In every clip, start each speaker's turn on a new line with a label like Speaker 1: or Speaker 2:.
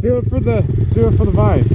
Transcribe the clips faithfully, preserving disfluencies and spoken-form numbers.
Speaker 1: Do it for the, do it for the vibe.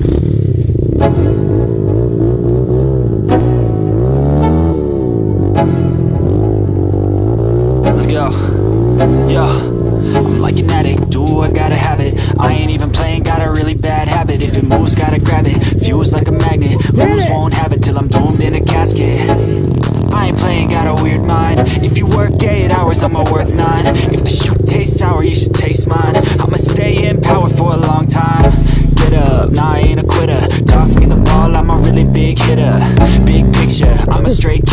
Speaker 2: Let's go. Yo, I'm like an addict, do I gotta have it. I ain't even playing, got a really bad habit. If it moves, gotta grab it, fuse like a magnet. Lose, won't have it till I'm doomed in a casket. I ain't playing, got a weird mind. If you work eight hours, I'ma work nine. If the shoot tastes sour, you should taste mine. I'ma stay in power for a long time. Get up, nah I ain't a quitter. Toss me the ball, I'm a really big hitter. Big picture, I'm a straight